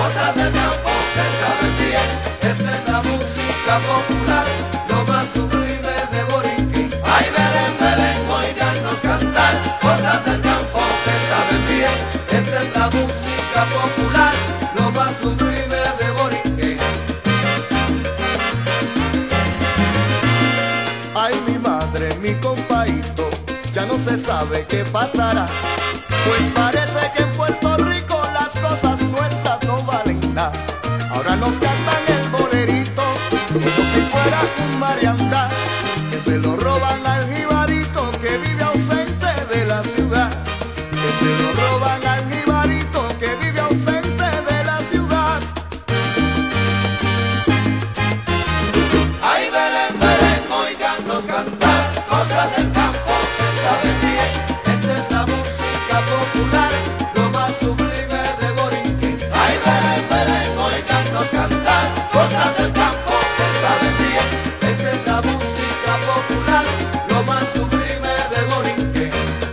cosas del campo que saben bien. Esta es la música popular, lo más sublime de Borinquen. Ay, Belén, Belén, oíganos cantar, cosas del campo que saben bien. Esta es la música popular, lo más sublime de Borinquen. Ay, mi madre, mi compaíto, ya no se sabe qué pasará, pues parece que en Puerto Rico las cosas nuestras no valen nada. Ahora nos cantan el bolerito como si fuera un mariandá, que se lo roban al jibarito que vive ausente de la ciudad, que se lo roban al jibarito que vive ausente de la ciudad. Ay, Belén, Belén, oíganos cantar, cosas del campo que saben bien. Esta es la música popular, lo más sublime de Borinquen. Ay, Belén, Belén, oíganos cantar, cosas del campo que saben bien. Esta es la música popular, lo más sublime de Borinquen.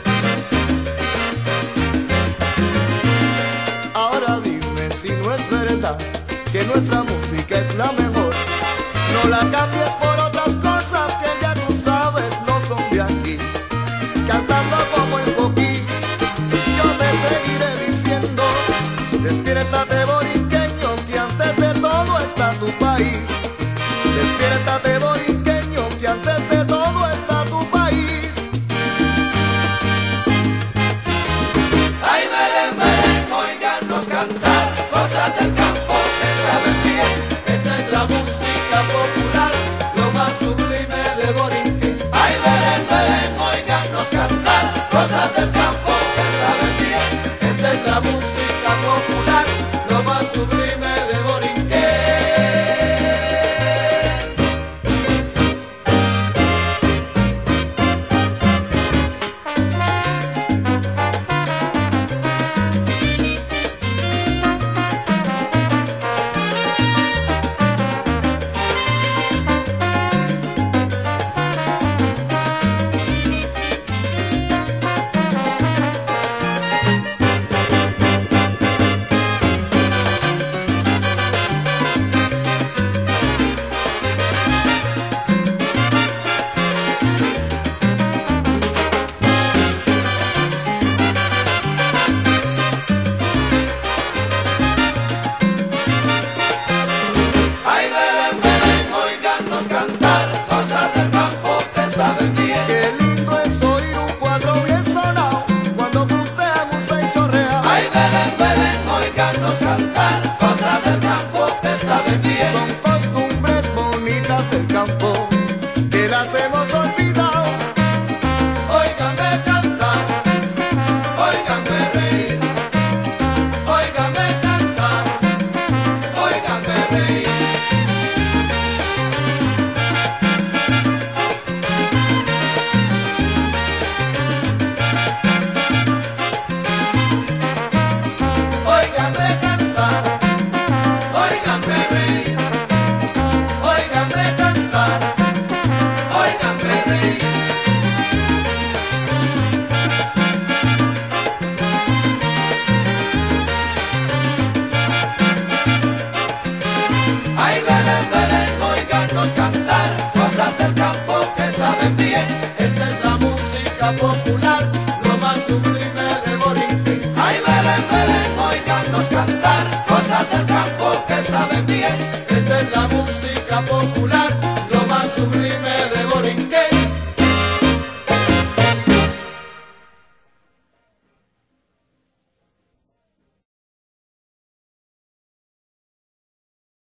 Ahora dime si no es verdad que nuestra música es la mejor. No la cambies por otras cosas que ya tú sabes no son de aquí. Cantando como el coquí, yo te seguiré diciendo: despiértate, borinqueño, que antes de todo está tu país. Despiértate, borinqueño, que antes de todo está tu país. Ay, Belén, Belén, oíganos cantar, cosas del campo que saben bien. Esta es la música popular, lo más sublime de Borinquen. Ay, Belén, Belén, oíganos cantar, cosas del campo que saben bien. Esta es la música popular, lo más sublime de Borinquen. Ay, Belén, Belén, oíganos cantar, cosas del campo que saben bien. Qué lindo es oír un cuadro bien sonado cuando punteamos se chorrea. Ay, Belén, Belén, oíganos cantar, cosas del campo que saben bien. Son costumbres bonitas del campo que las hemos olvidado. Óiganme cantar, óiganme reír, óiganme cantar, óiganme reír. Óiganme cantar, óiganme reír, óiganme cantar, óiganme reír. Ay, Belén, Belén, oíganos cantar, cosas del campo que saben bien. Esta es la música popular, lo más sublime de Borinquen. Ay, Belén, Belén, oíganos cantar, cosas del campo que saben bien. Esta es la música popular.